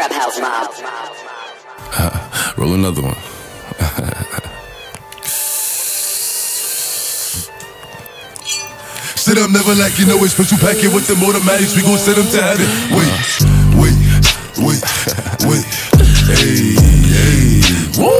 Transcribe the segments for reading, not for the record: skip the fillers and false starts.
Trap House Mob. Roll another one. Sit up, never like you know it's special packet with them automatics. We gon' send them to heaven. Wait. Hey. Woo!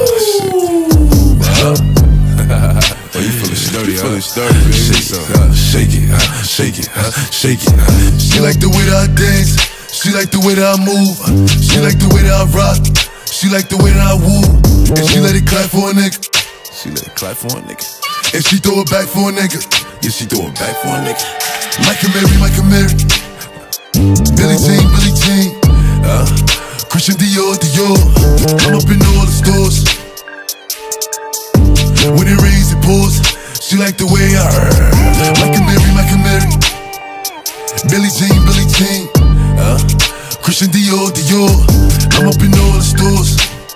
Oh, you feeling sturdy, huh? Baby. Shake it. She like the way that I dance. She like the way that I move. She like the way that I rock. She like the way that I woo. And she let it clap for a nigga. And she throw it back for a nigga. Yeah, she throw it back for a nigga. Mike and Mary. Billie Jean. Christian Dior. I'm up in all the stores. When it rains, it pours. She like the way I heard. Mike and Mary. Billie Jean. Christian Dior. I'm up in all the stores.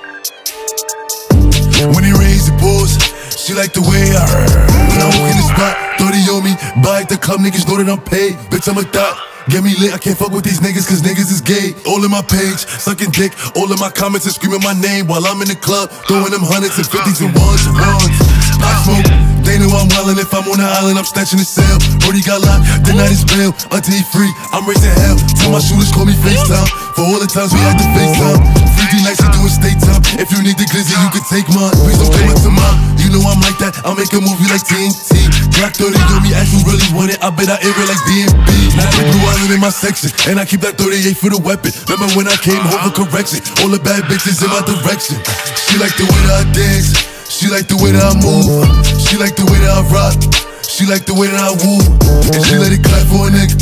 When it rains, it pours. She like the way I heard. When I walk in the spot, 30 on me. Buy at the club, niggas know that I'm paid. Bitch, I'm a thot. Get me lit, I can't fuck with these niggas cause niggas is gay. All in my page, sucking dick. All in my comments and screaming my name while I'm in the club, throwing them hundreds and fifties and ones. I smoke, they know I'm wildin'. If I'm on the island, I'm snatching the cell. Brody got locked, the night is bail. Until he free, I'm raising hell. Tell my shooters call me FaceTime. For all the times we had to FaceTime. 3D nights to do a state time. If you need the glizzy, you can take mine. Please don't play my to mine. You know I'm like that, I'll make a movie like TNT. Glock 30 on me, ask who really want it. I bet I air it like DMB. Now they Blue Island in my section, and I keep that 38 for the weapon. Remember when I came home for correction? All the bad bitches in my direction. She like the way that I dance. She like the way that I move. She like the way that I rock. She like the way that I woo. And she let it clap for a nigga.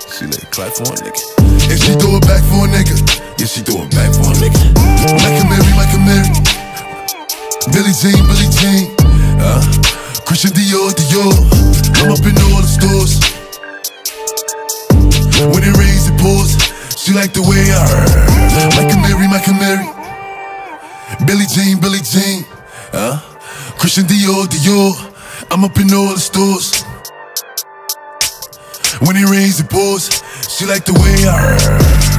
And she throw it back for a nigga. Yeah, she throw it back for a nigga. Mike and Mary. Billie Jean. Christian Dior. I'm up in all the stores. When it rains, it pours. She like the way I heard. Mike and Mary. Billie Jean. Christian Dior. I'm up in all the stores. When it rains, it pours. She like the way I heard.